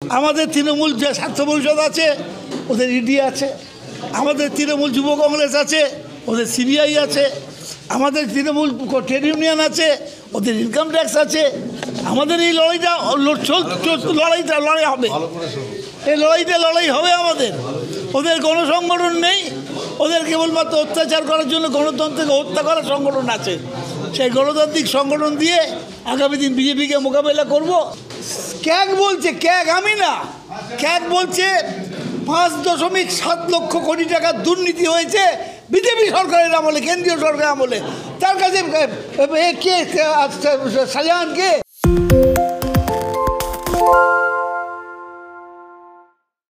আমাদের তৃণমূল যে ছাত্র পরিষদ আছে ওদের ইডি আছে, আমাদের তৃণমূল যুব কংগ্রেস আছে ওদের সিবিআই আছে, আমাদের তৃণমূল ট্রেড ইউনিয়ন আছে ওদের ইনকাম ট্যাক্স আছে। আমাদের এই লড়াই হবে, এই লড়াই হবে আমাদের। ওদের কোনো সংগঠন নেই, ওদের কেবলমাত্র অত্যাচার করার জন্য গণতন্ত্রকে হত্যা করার সংগঠন আছে। সেই গণতান্ত্রিক সংগঠন দিয়ে আগামী দিন বিজেপিকে মোকাবেলা করব। ক্যাগ বলছে, ক্যাগ আমি না, ক্যাগ বলছে 5.7 লক্ষ কোটি টাকার দুর্নীতি হয়েছে বিজেপি সরকারের আমলে, কেন্দ্রীয় সরকারের আমলে। তার কাছে কে শাহজাহান কে?